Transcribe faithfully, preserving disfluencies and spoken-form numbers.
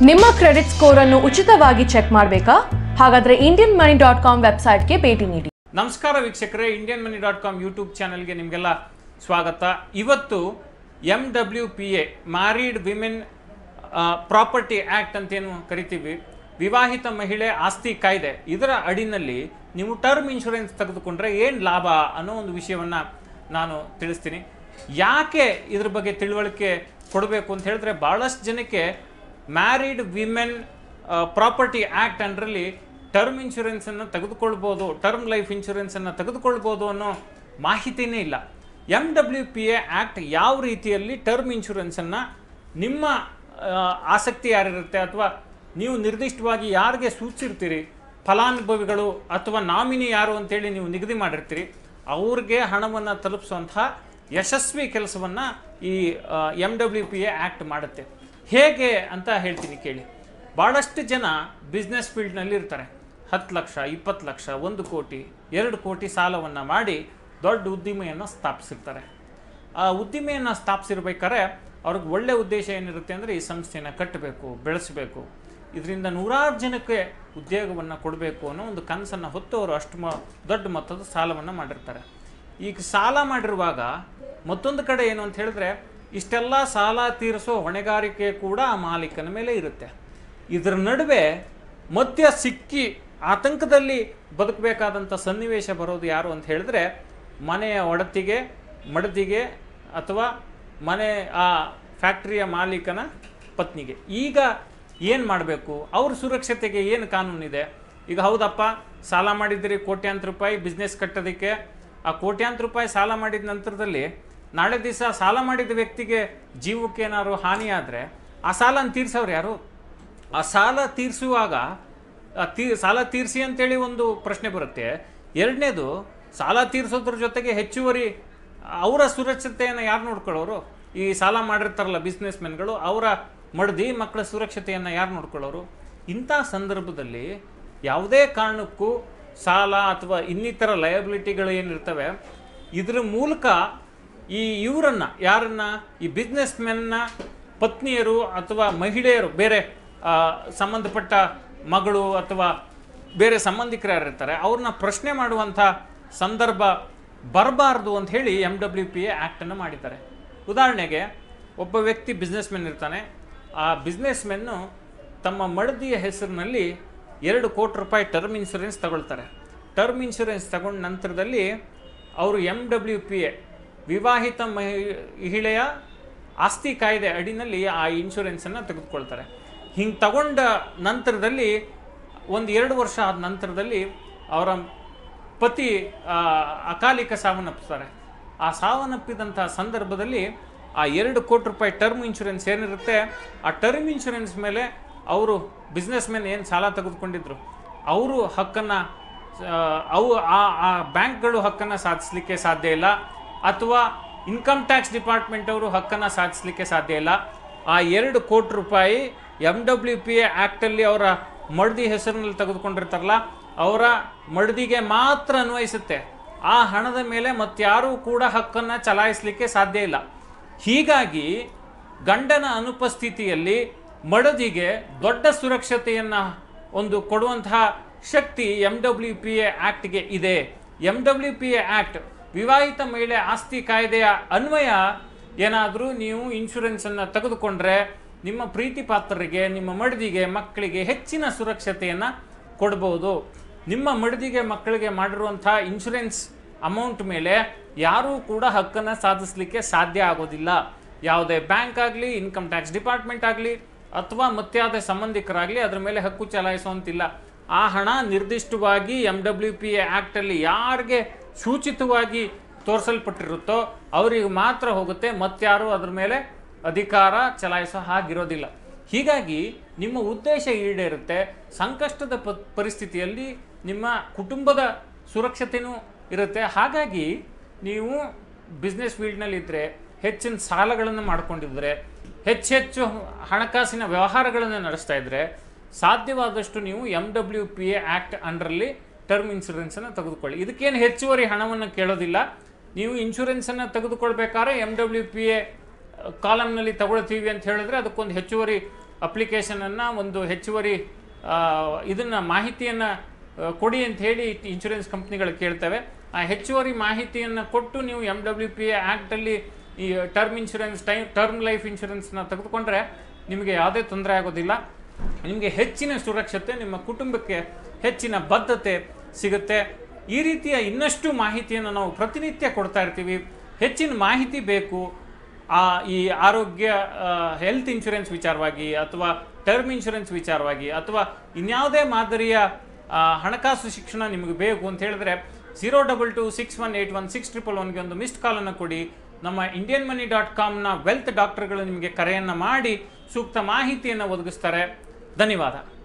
ನಿಮ್ಮ credit score ಅನ್ನು ಉಚಿತವಾಗಿ ಚೆಕ್ ಮಾಡಬೇಕಾ? ಹಾಗಾದ್ರೆ ಇಂಡಿಯನ್ ಮನಿ ಡಾಟ್ ಕಾಮ್ ವೆಬ್ಸೈಟ್ಗೆ ಭೇಟಿ ನೀಡಿ. ನಮಸ್ಕಾರ ವೀಕ್ಷಕರೇ, Indian money dot com YouTube ಚಾನೆಲ್ಗೆ ನಿಮಗೆಲ್ಲ ಸ್ವಾಗತ. ಇವತ್ತು M W P A married women property act ಅಂತೇನು ಕರಿತೀವಿ, ವಿವಾಹಿತ ಮಹಿಳೆ ಆಸ್ತಿ ಕಾಯ್ದೆ, ಇದರ ಅಡಿನಲ್ಲಿ ನೀವು ಟರ್ಮ್ ಇನ್ಶೂರೆನ್ಸ್ ತೆಗೆದುಕೊಂಡ್ರೆ ಏನು ಲಾಭ ಅನ್ನೋ ಒಂದು ವಿಷಯವನ್ನು ನಾನು ತಿಳಿಸ್ತೀನಿ. ಯಾಕೆ ಇದ್ರ ಬಗ್ಗೆ ತಿಳುವಳಿಕೆ ಕೊಡಬೇಕು ಅಂತ ಹೇಳಿದ್ರೆ, ಭಾಳಷ್ಟು ಜನಕ್ಕೆ ಮ್ಯಾರಿಡ್ ವಿಮೆನ್ ಪ್ರಾಪರ್ಟಿ ಆ್ಯಕ್ಟ್ ಅಂಡರಲ್ಲಿ ಟರ್ಮ್ ಇನ್ಶೂರೆನ್ಸನ್ನು ತೆಗೆದುಕೊಳ್ಬೋದು, ಟರ್ಮ್ ಲೈಫ್ ಇನ್ಶೂರೆನ್ಸನ್ನು ತೆಗೆದುಕೊಳ್ಬೋದು ಅನ್ನೋ ಮಾಹಿತಿನೇ ಇಲ್ಲ. M W P A act ಯಾವ ರೀತಿಯಲ್ಲಿ ಟರ್ಮ್ ಇನ್ಶೂರೆನ್ಸನ್ನು ನಿಮ್ಮ ಆಸಕ್ತಿ ಯಾರಿರುತ್ತೆ ಅಥವಾ ನೀವು ನಿರ್ದಿಷ್ಟವಾಗಿ ಯಾರಿಗೆ ಸೂಚಿಸಿರ್ತೀರಿ, ಫಲಾನುಭವಿಗಳು ಅಥವಾ ನಾಮಿನಿ ಯಾರು ಅಂತೇಳಿ ನೀವು ನಿಗದಿ ಮಾಡಿರ್ತೀರಿ, ಅವ್ರಿಗೆ ಹಣವನ್ನು ತಲುಪಿಸುವಂತಹ ಯಶಸ್ವಿ ಕೆಲಸವನ್ನು ಈ M W P A act ಮಾಡುತ್ತೆ. ಹೇಗೆ ಅಂತ ಹೇಳ್ತೀನಿ ಕೇಳಿ. ಭಾಳಷ್ಟು ಜನ ಬಿಸ್ನೆಸ್ ಫೀಲ್ಡ್ನಲ್ಲಿ ಇರ್ತಾರೆ. ಹತ್ತು ಲಕ್ಷ, ಇಪ್ಪತ್ತು ಲಕ್ಷ, ಒಂದು ಕೋಟಿ, ಎರಡು ಕೋಟಿ ಸಾಲವನ್ನು ಮಾಡಿ ದೊಡ್ಡ ಉದ್ದಿಮೆಯನ್ನು ಸ್ಥಾಪಿಸಿರ್ತಾರೆ. ಆ ಉದ್ದಿಮೆಯನ್ನು ಸ್ಥಾಪಿಸಿರ್ಬೇಕಾದ್ರೆ ಅವ್ರಿಗೆ ಒಳ್ಳೆಯ ಉದ್ದೇಶ ಏನಿರುತ್ತೆ ಅಂದರೆ, ಈ ಸಂಸ್ಥೆಯನ್ನು ಕಟ್ಟಬೇಕು, ಬೆಳೆಸಬೇಕು, ಇದರಿಂದ ನೂರಾರು ಜನಕ್ಕೆ ಉದ್ಯೋಗವನ್ನು ಕೊಡಬೇಕು ಅನ್ನೋ ಒಂದು ಕನಸನ್ನು ಹೊತ್ತು ಅವರು ಅಷ್ಟು ಮ ದೊಡ್ಡ ಮೊತ್ತದ ಸಾಲವನ್ನು ಮಾಡಿರ್ತಾರೆ. ಈಗ ಸಾಲ ಮಾಡಿರುವಾಗ ಮತ್ತೊಂದು ಕಡೆ ಏನು ಅಂತ ಹೇಳಿದ್ರೆ, ಇಷ್ಟೆಲ್ಲ ಸಾಲ ತೀರಿಸೋ ಹೊಣೆಗಾರಿಕೆ ಕೂಡ ಆ ಮಾಲೀಕನ ಮೇಲೆ ಇರುತ್ತೆ. ಇದರ ನಡುವೆ ಮಧ್ಯ ಸಿಕ್ಕಿ ಆತಂಕದಲ್ಲಿ ಬದುಕಬೇಕಾದಂಥ ಸನ್ನಿವೇಶ ಬರೋದು ಯಾರು ಅಂತ ಹೇಳಿದ್ರೆ, ಮನೆಯ ಒಡತಿಗೆ, ಮಡದಿಗೆ ಅಥವಾ ಮನೆ ಆ ಫ್ಯಾಕ್ಟ್ರಿಯ ಮಾಲೀಕನ ಪತ್ನಿಗೆ. ಈಗ ಏನು ಮಾಡಬೇಕು? ಅವ್ರ ಸುರಕ್ಷತೆಗೆ ಏನು ಕಾನೂನಿದೆ? ಈಗ ಹೌದಪ್ಪ, ಸಾಲ ಮಾಡಿದ್ದೀರಿ ಕೋಟ್ಯಾಂತರ ರೂಪಾಯಿ ಬಿಸ್ನೆಸ್ ಕಟ್ಟೋದಕ್ಕೆ, ಆ ಕೋಟ್ಯಾಂತರ ರೂಪಾಯಿ ಸಾಲ ಮಾಡಿದ ನಂತರದಲ್ಲಿ ನಾಳೆ ದಿವಸ ಸಾಲ ಮಾಡಿದ ವ್ಯಕ್ತಿಗೆ ಜೀವಕ್ಕೆ ಏನಾದ್ರು ಹಾನಿ ಆದರೆ ಆ ಸಾಲನ ತೀರ್ಸೋರು ಯಾರು? ಆ ಸಾಲ ತೀರಿಸುವಾಗ ತೀ ಸಾಲ ತೀರಿಸಿ ಅಂತೇಳಿ ಒಂದು ಪ್ರಶ್ನೆ ಬರುತ್ತೆ. ಎರಡನೇದು, ಸಾಲ ತೀರಿಸೋದ್ರ ಜೊತೆಗೆ ಹೆಚ್ಚುವರಿ ಅವರ ಸುರಕ್ಷತೆಯನ್ನು ಯಾರು ನೋಡ್ಕೊಳ್ಳೋರು? ಈ ಸಾಲ ಮಾಡಿರ್ತಾರಲ್ಲ ಬಿಸ್ನೆಸ್ ಮೆನ್ಗಳು, ಅವರ ಮಡದಿ ಮಕ್ಕಳ ಸುರಕ್ಷತೆಯನ್ನು ಯಾರು ನೋಡ್ಕೊಳ್ಳೋರು? ಇಂಥ ಸಂದರ್ಭದಲ್ಲಿ ಯಾವುದೇ ಕಾರಣಕ್ಕೂ ಸಾಲ ಅಥವಾ ಇನ್ನಿತರ ಲಯಬಿಲಿಟಿಗಳು ಏನಿರ್ತವೆ, ಇದರ ಮೂಲಕ ಈ ಇವರನ್ನು ಯಾರನ್ನು ಈ ಬಿಸ್ನೆಸ್ ಮೆನ್ನ ಪತ್ನಿಯರು ಅಥವಾ ಮಹಿಳೆಯರು, ಬೇರೆ ಸಂಬಂಧಪಟ್ಟ ಮಗಳು ಅಥವಾ ಬೇರೆ ಸಂಬಂಧಿಕರು ಯಾರಿರ್ತಾರೆ, ಅವ್ರನ್ನ ಪ್ರಶ್ನೆ ಮಾಡುವಂಥ ಸಂದರ್ಭ ಬರಬಾರ್ದು ಅಂತ ಹೇಳಿ ಎಮ್ ಡಬ್ಲ್ಯೂ ಪಿ ಎ ಆ್ಯಕ್ಟನ್ನು ಮಾಡಿದ್ದಾರೆ. ಉದಾಹರಣೆಗೆ, ಒಬ್ಬ ವ್ಯಕ್ತಿ ಬಿಸ್ನೆಸ್ ಮೆನ್ ಇರ್ತಾನೆ. ಆ ಬಿಸ್ನೆಸ್ ಮೆನ್ನು ತಮ್ಮ ಮಡದಿಯ ಹೆಸರಿನಲ್ಲಿ ಎರಡು ಕೋಟಿ ರೂಪಾಯಿ ಟರ್ಮ್ ಇನ್ಶೂರೆನ್ಸ್ ತಗೊಳ್ತಾರೆ. ಟರ್ಮ್ ಇನ್ಶೂರೆನ್ಸ್ ತಗೊಂಡ ನಂತರದಲ್ಲಿ ಅವರು ಎಮ್ ಡಬ್ಲ್ಯೂ ಪಿ ಎ ವಿವಾಹಿತ ಮಹಿಳೆಯ ಆಸ್ತಿ ಕಾಯ್ದೆ ಅಡಿನಲ್ಲಿ ಆ ಇನ್ಶೂರೆನ್ಸನ್ನು ತೆಗೆದುಕೊಳ್ತಾರೆ. ಹಿಂಗೆ ತಗೊಂಡ ನಂತರದಲ್ಲಿ ಒಂದು ಎರಡು ವರ್ಷ ಆದ ನಂತರದಲ್ಲಿ ಅವರ ಪತಿ ಅಕಾಲಿಕ ಸಾವನ್ನಪ್ಪಿಸ್ತಾರೆ. ಆ ಸಾವನ್ನಪ್ಪಿದಂಥ ಸಂದರ್ಭದಲ್ಲಿ ಆ ಎರಡು ಕೋಟಿ ರೂಪಾಯಿ ಟರ್ಮ್ ಇನ್ಶೂರೆನ್ಸ್ ಏನಿರುತ್ತೆ, ಆ ಟರ್ಮ್ ಇನ್ಶೂರೆನ್ಸ್ ಮೇಲೆ ಅವರು ಬಿಸ್ನೆಸ್ ಮೆನ್ ಏನು ಸಾಲ ತೆಗೆದುಕೊಂಡಿದ್ರು ಅವರು ಹಕ್ಕನ್ನು ಅವು ಆ ಬ್ಯಾಂಕ್ಗಳು ಹಕ್ಕನ್ನು ಸಾಧಿಸಲಿಕ್ಕೆ ಸಾಧ್ಯ ಇಲ್ಲ, ಅಥವಾ ಇನ್ಕಮ್ ಟ್ಯಾಕ್ಸ್ ಡಿಪಾರ್ಟ್ಮೆಂಟ್ ಅವರು ಹಕ್ಕನ್ನು ಸಾಧಿಸಲಿಕ್ಕೆ ಸಾಧ್ಯ ಇಲ್ಲ. ಆ ಎರಡು ಕೋಟಿ ರೂಪಾಯಿ ಎಮ್ ಡಬ್ಲ್ಯೂ ಪಿ ಎ ಆ್ಯಕ್ಟಲ್ಲಿ ಅವರ ಮಡದಿ ಹೆಸರಿನಲ್ಲಿ ತೆಗೆದುಕೊಂಡಿರ್ತಾರಲ್ಲ, ಅವರ ಮಡದಿಗೆ ಮಾತ್ರ ಅನ್ವಯಿಸುತ್ತೆ. ಆ ಹಣದ ಮೇಲೆ ಮತ್ತಾರೂ ಕೂಡ ಹಕ್ಕನ್ನು ಚಲಾಯಿಸಲಿಕ್ಕೆ ಸಾಧ್ಯ ಇಲ್ಲ. ಹೀಗಾಗಿ ಗಂಡನ ಅನುಪಸ್ಥಿತಿಯಲ್ಲಿ ಮಡದಿಗೆ ದೊಡ್ಡ ಸುರಕ್ಷತೆಯನ್ನು ಒಂದು ಕೊಡುವಂತಹ ಶಕ್ತಿ ಎಮ್ ಡಬ್ಲ್ಯೂ ಪಿ ಎ ಆ್ಯಕ್ಟ್ಗೆ ಇದೆ. M W P A act ವಿವಾಹಿತ ಮಹಿಳೆ ಆಸ್ತಿ ಕಾಯ್ದೆಯ ಅನ್ವಯ ಏನಾದರೂ ನೀವು ಇನ್ಶೂರೆನ್ಸನ್ನು ತೆಗೆದುಕೊಂಡ್ರೆ ನಿಮ್ಮ ಪ್ರೀತಿ ಪಾತ್ರರಿಗೆ, ನಿಮ್ಮ ಮಡದಿಗೆ, ಮಕ್ಕಳಿಗೆ ಹೆಚ್ಚಿನ ಸುರಕ್ಷತೆಯನ್ನು ಕೊಡ್ಬೋದು. ನಿಮ್ಮ ಮಡದಿಗೆ, ಮಕ್ಕಳಿಗೆ ಮಾಡಿರುವಂಥ ಇನ್ಶೂರೆನ್ಸ್ ಅಮೌಂಟ್ ಮೇಲೆ ಯಾರೂ ಕೂಡ ಹಕ್ಕನ್ನು ಸಾಧಿಸಲಿಕ್ಕೆ ಸಾಧ್ಯ ಆಗೋದಿಲ್ಲ. ಯಾವುದೇ ಬ್ಯಾಂಕ್ ಆಗಲಿ, ಇನ್ಕಮ್ ಟ್ಯಾಕ್ಸ್ ಡಿಪಾರ್ಟ್ಮೆಂಟ್ ಆಗಲಿ ಅಥವಾ ಮತ್ತಾವುದೇ ಸಂಬಂಧಿಕರಾಗಲಿ ಅದರ ಮೇಲೆ ಹಕ್ಕು ಚಲಾಯಿಸುವಂತಿಲ್ಲ. ಆ ಹಣ ನಿರ್ದಿಷ್ಟವಾಗಿ ಎಮ್ ಡಬ್ಲ್ಯೂ ಪಿ ಎ ಆ್ಯಕ್ಟಲ್ಲಿ ಯಾರಿಗೆ ಸೂಚಿತವಾಗಿ ತೋರಿಸಲ್ಪಟ್ಟಿರುತ್ತೋ ಅವರಿಗೆ ಮಾತ್ರ ಹೋಗುತ್ತೆ, ಮತ್ತಾರೂ ಅದ್ರ ಮೇಲೆ ಅಧಿಕಾರ ಚಲಾಯಿಸೋ ಹಾಗಿರೋದಿಲ್ಲ. ಹೀಗಾಗಿ ನಿಮ್ಮ ಉದ್ದೇಶ ಈಡೇರುತ್ತೆ. ಸಂಕಷ್ಟದ ಪ ಪರಿಸ್ಥಿತಿಯಲ್ಲಿ ನಿಮ್ಮ ಕುಟುಂಬದ ಸುರಕ್ಷತೆಯೂ ಇರುತ್ತೆ. ಹಾಗಾಗಿ ನೀವು ಬಿಸ್ನೆಸ್ ಫೀಲ್ಡ್ನಲ್ಲಿದ್ದರೆ, ಹೆಚ್ಚಿನ ಸಾಲಗಳನ್ನು ಮಾಡಿಕೊಂಡಿದ್ರೆ, ಹೆಚ್ಚೆಚ್ಚು ಹಣಕಾಸಿನ ವ್ಯವಹಾರಗಳನ್ನು ನಡೆಸ್ತಾ ಇದ್ದರೆ, ಸಾಧ್ಯವಾದಷ್ಟು ನೀವು M W P A act ಅಂಡರಲ್ಲಿ ಟರ್ಮ್ ಇನ್ಶೂರೆನ್ಸನ್ನು ತೆಗೆದುಕೊಳ್ಳಿ. ಇದಕ್ಕೇನು ಹೆಚ್ಚುವರಿ ಹಣವನ್ನು ಕೇಳೋದಿಲ್ಲ. ನೀವು ಇನ್ಶೂರೆನ್ಸನ್ನು ತೆಗೆದುಕೊಳ್ಬೇಕಾದ್ರೆ ಎಮ್ ಡಬ್ಲ್ಯೂ ಪಿ ಎ ಕಾಲಮ್ನಲ್ಲಿ ತಗೊಳ್ತೀವಿ ಅಂತ ಹೇಳಿದ್ರೆ ಅದಕ್ಕೊಂದು ಹೆಚ್ಚುವರಿ ಅಪ್ಲಿಕೇಶನನ್ನು ಒಂದು ಹೆಚ್ಚುವರಿ ಇದನ್ನು ಮಾಹಿತಿಯನ್ನು ಕೊಡಿ ಅಂತ ಹೇಳಿ ಇನ್ಶೂರೆನ್ಸ್ ಕಂಪ್ನಿಗಳು ಕೇಳ್ತವೆ. ಆ ಹೆಚ್ಚುವರಿ ಮಾಹಿತಿಯನ್ನು ಕೊಟ್ಟು ನೀವು ಎಮ್ ಡಬ್ಲ್ಯೂ ಪಿ ಎ ಆ್ಯಕ್ಟಲ್ಲಿ ಈ term insurance time term life ಇನ್ಶೂರೆನ್ಸ್ನ ತೆಗೆದುಕೊಂಡ್ರೆ ನಿಮಗೆ ಯಾವುದೇ ತೊಂದರೆ ಆಗೋದಿಲ್ಲ. ನಿಮಗೆ ಹೆಚ್ಚಿನ ಸುರಕ್ಷತೆ, ನಿಮ್ಮ ಕುಟುಂಬಕ್ಕೆ ಹೆಚ್ಚಿನ ಬದ್ಧತೆ ಸಿಗುತ್ತೆ. ಈ ರೀತಿಯ ಇನ್ನಷ್ಟು ಮಾಹಿತಿಯನ್ನು ನಾವು ಪ್ರತಿನಿತ್ಯ ಕೊಡ್ತಾ ಇರ್ತೀವಿ. ಹೆಚ್ಚಿನ ಮಾಹಿತಿ ಬೇಕು ಆ ಈ ಆರೋಗ್ಯ ಹೆಲ್ತ್ ಇನ್ಶೂರೆನ್ಸ್ ವಿಚಾರವಾಗಿ ಅಥವಾ ಟರ್ಮ್ ಇನ್ಶೂರೆನ್ಸ್ ವಿಚಾರವಾಗಿ ಅಥವಾ ಇನ್ಯಾವುದೇ ಮಾದರಿಯ ಹಣಕಾಸು ಶಿಕ್ಷಣ ನಿಮಗೆ ಬೇಕು ಅಂತ ಹೇಳಿದ್ರೆ zero double two six one eight one six triple ಒನ್ಗೆ ಒಂದು ಮಿಸ್ಡ್ ಕಾಲನ್ನು ಕೊಡಿ. ನಮ್ಮ ಇಂಡಿಯನ್ ಮನಿ ಡಾಟ್ ಕಾಮ್ನ ವೆಲ್ತ್ ಡಾಕ್ಟರ್ಗಳು ನಿಮಗೆ ಕರೆಯನ್ನು ಮಾಡಿ ಸೂಕ್ತ ಮಾಹಿತಿಯನ್ನು ಒದಗಿಸ್ತಾರೆ. ಧನ್ಯವಾದ.